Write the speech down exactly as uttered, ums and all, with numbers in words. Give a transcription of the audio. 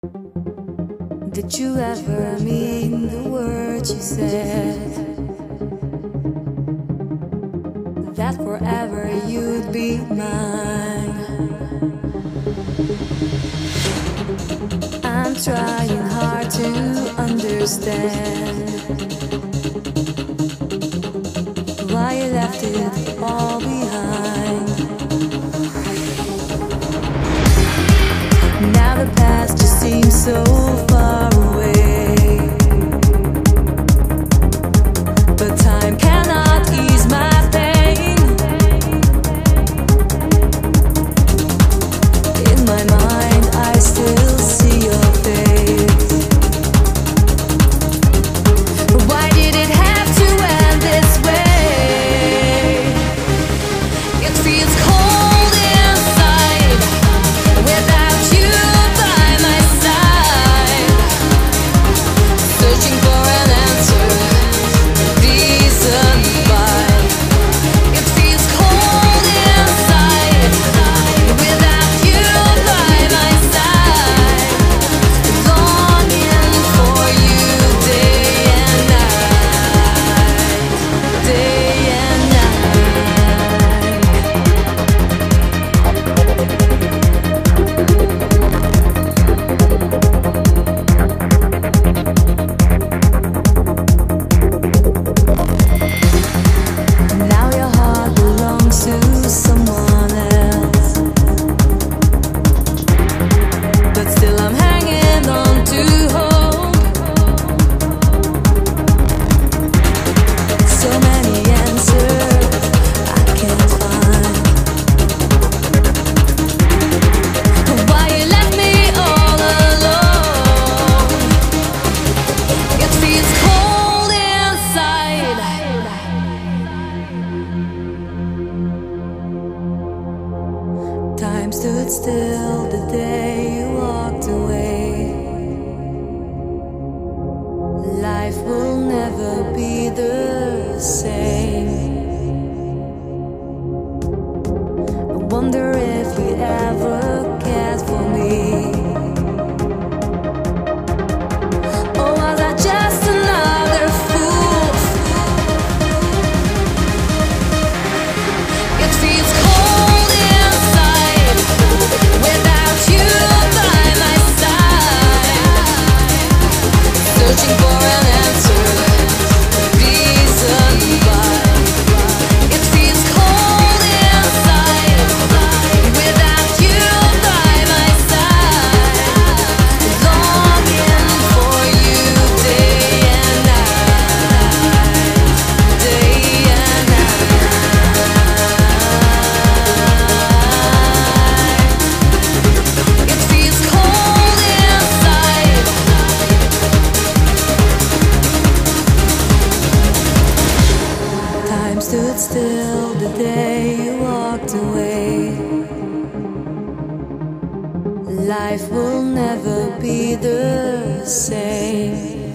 Did you ever mean the words you said? That forever you'd be mine. I'm trying hard to understand why you left it all behind. Now the past just seems so far away, but time cannot ease my pain. In my mind I still see your face. Why did it have to end this way? It feels cold inside without you by my side, searching for an answer, reason why. It feels cold inside without you by my side, longing for you day and night, day and night. Now your heart belongs to someone else, but still I'm hanging on to hope. So many answers I can't find. Why you left me all alone? It feels cold inside. Time stood still the day you walked away. Life will never be the same. I wonder if you ever cared for me, or was I just another fool? It feels cold inside without you by my side, searching for an answer, reason why. It feels cold inside without you by my side, longing for you day and night, day and night. It feels cold inside. Time stood still the day you walked away. Life will never be the same.